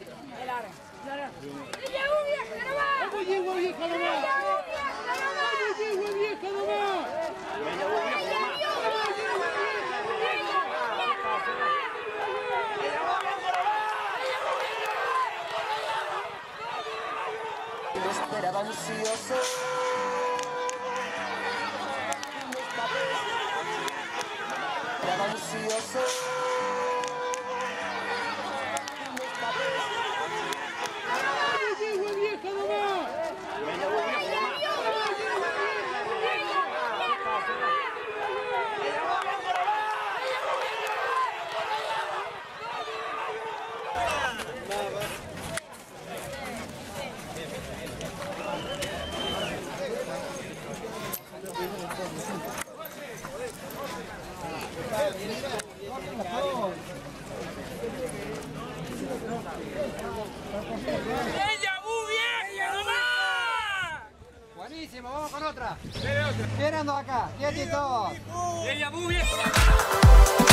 ¡Dejavu vieja nomás! ¡Vamos, yegua vieja nomás! ¡Vamos, yegua vieja nomás! Lo esperaba ansioso. Esperaba ansioso. ¡Yegua vieja nomás! ¡Dejavu vieja nomás! Buenísimo, vamos con otra. ¿Quién anda acá? Quietito. ¡Dejavu vieja!